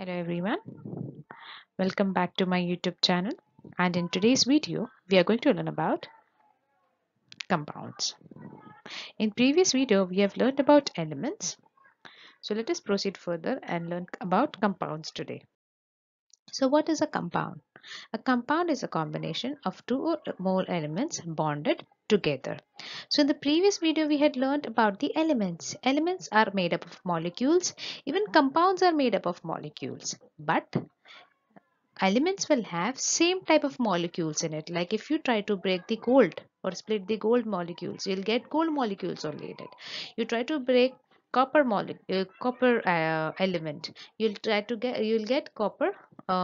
Hello everyone, welcome back to my YouTube channel, and in today's video we are going to learn about compounds. In previous video we have learned about elements, so let us proceed further and learn about compounds today. So what is a compound? A compound is a combination of two or more elements bonded together. So in the previous video we had learned about the elements. Elements are made up of molecules, even compounds are made up of molecules, but elements will have same type of molecules in it. Like if you try to break the gold or split the gold molecules, you'll get gold molecules only in it. You try to break copper element, you'll get copper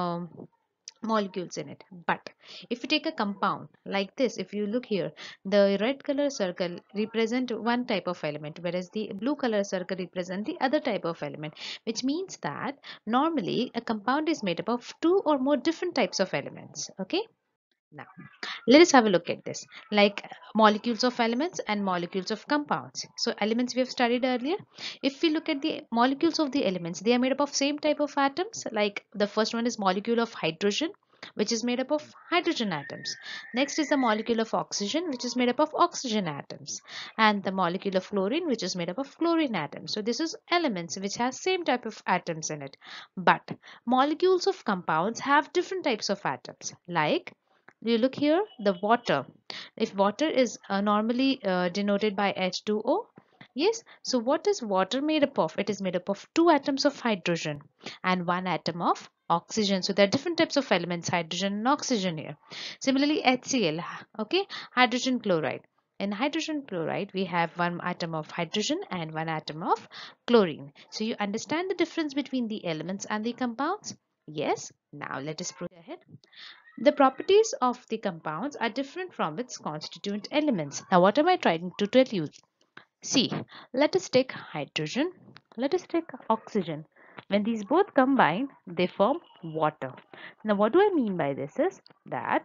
molecules in it. But if you take a compound like this, if you look here, the red color circle represent one type of element, whereas the blue color circle represent the other type of element, which means that normally a compound is made up of two or more different types of elements. Okay, now let us have a look at this, like molecules of elements and molecules of compounds. So elements we have studied earlier. If we look at the molecules of the elements, they are made up of same type of atoms. Like the first one is molecule of hydrogen, which is made up of hydrogen atoms. Next is the molecule of oxygen, which is made up of oxygen atoms, and the molecule of fluorine, which is made up of fluorine atoms. So this is elements which has same type of atoms in it. But molecules of compounds have different types of atoms. Like you look here, the water. If water is normally denoted by H2O, yes. So what is water made up of? It is made up of two atoms of hydrogen and one atom of oxygen. So there are different types of elements, hydrogen and oxygen here. Similarly, HCl, okay, hydrogen chloride. In hydrogen chloride, we have one atom of hydrogen and one atom of chlorine. So you understand the difference between the elements and the compounds? Yes. Now let us proceed ahead. The properties of the compounds are different from its constituent elements. Now, what am I trying to tell you? See, let us take hydrogen, let us take oxygen. When these both combine, they form water. Now, what do I mean by this is that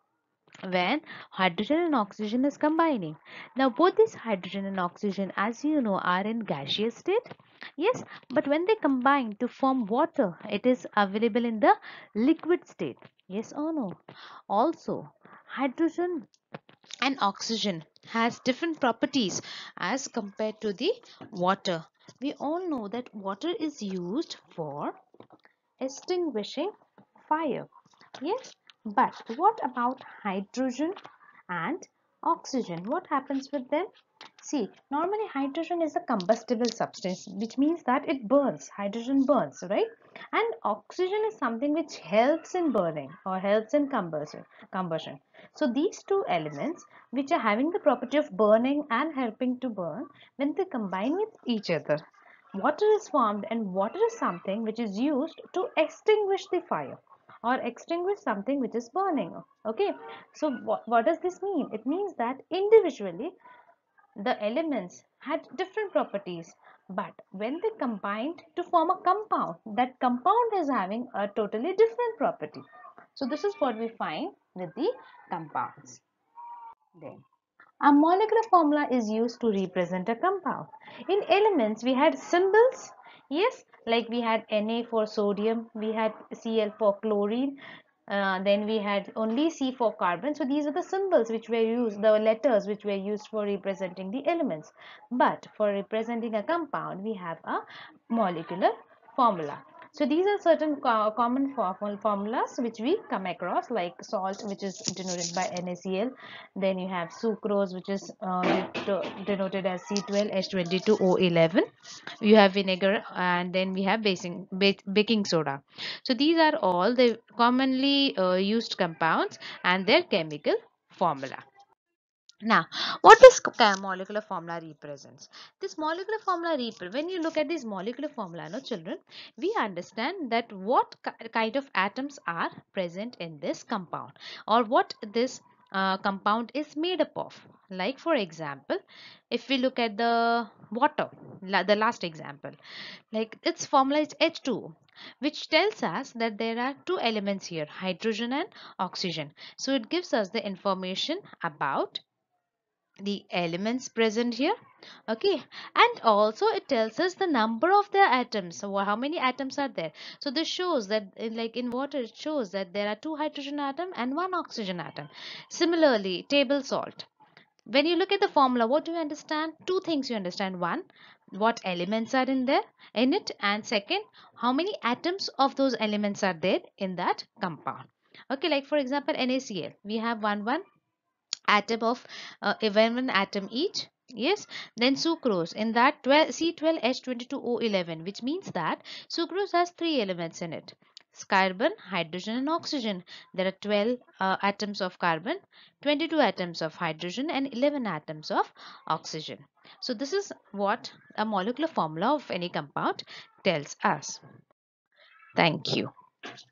when hydrogen and oxygen is combining. Now both this hydrogen and oxygen, as you know, are in gaseous state. Yes, but when they combine to form water, it is available in the liquid state. Yes or no? Also, hydrogen and oxygen has different properties as compared to the water. We all know that water is used for extinguishing fire. Yes, but what about hydrogen and oxygen? What happens with them? See, normally hydrogen is a combustible substance, which means that it burns. Hydrogen burns, right? And oxygen is something which helps in burning or helps in combustion. So these two elements, which are having the property of burning and helping to burn, when they combine with each other, water is formed, and water is something which is used to extinguish the fire or extinguish something which is burning. Okay, so what does this mean? It means that individually the elements had different properties, but when they combined to form a compound, that compound is having a totally different property. So this is what we find with the compounds. Then a molecular formula is used to represent a compound. In elements, we had symbols. Yes, like we had Na for sodium, we had Cl for chlorine, then we had only C for carbon. So these are the symbols which were used, the letters which were used for representing the elements. But for representing a compound, we have a molecular formula. So these are certain common formulas which we come across, like salt, which is denoted by NaCl. Then you have sucrose, which is denoted as C12H22O11. You have vinegar, and then we have baking soda. So these are all the commonly used compounds and their chemical formula. Now, what this molecular formula represents? This molecular formula, when you look at this molecular formula, no children, we understand that what kind of atoms are present in this compound, or what this compound is made up of. Like for example, if we look at the water, the last example, like its formula is H2O, which tells us that there are two elements here, hydrogen and oxygen. So it gives us the information about the elements present here. Okay, and also it tells us the number of their atoms. So how many atoms are there? So this shows that like in water, it shows that there are two hydrogen atom and one oxygen atom. Similarly, table salt, when you look at the formula, what do you understand? Two things you understand. One, what elements are in there in it, and second, how many atoms of those elements are there in that compound. Okay, like for example, NaCl, we have one atom of 11 atom each. Yes, then sucrose, in that 12 C12H22O11, which means that sucrose has three elements in it: carbon, hydrogen, and oxygen. There are 12 atoms of carbon, 22 atoms of hydrogen, and 11 atoms of oxygen. So this is what a molecular formula of any compound tells us. Thank you.